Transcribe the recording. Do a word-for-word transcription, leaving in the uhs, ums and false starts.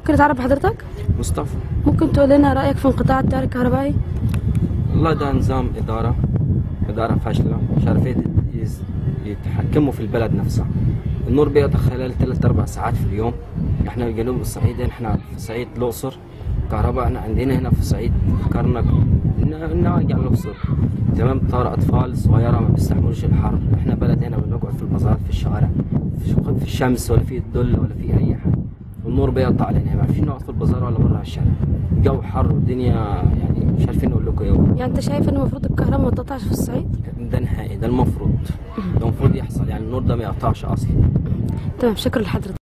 ممكن اتعرف بحضرتك؟ مصطفى. ممكن تقول لنا رايك في انقطاع التيار الكهربائي؟ والله ده نظام اداره اداره فاشله، مش عارفين يتحكموا في البلد نفسها. النور بيقطع خلال ثلاث اربع ساعات في اليوم. احنا في جنوب الصعيد، احنا في صعيد الاقصر كهرباء، احنا عندنا هنا في صعيد كرنك نراجع الاقصر تمام. طار اطفال صغيره ما بيستحملوش الحر. احنا بلد هنا بنقعد في البازارات في الشوارع في الشمس ولا في الظل ولا في اي حاجه، والنور بيقطع علينا، ما عارفين نقعد في البازار ولا برا الشارع. الجو حر والدنيا يعني مش عارفين نقول لكم ايه. يعني انت شايف ان المفروض الكهرباء ما تقطعش في الصعيد؟ ده نهائي، ده المفروض ده المفروض يحصل، يعني النور ده ما يقطعش اصلا. تمام، شكرا لحضرتك.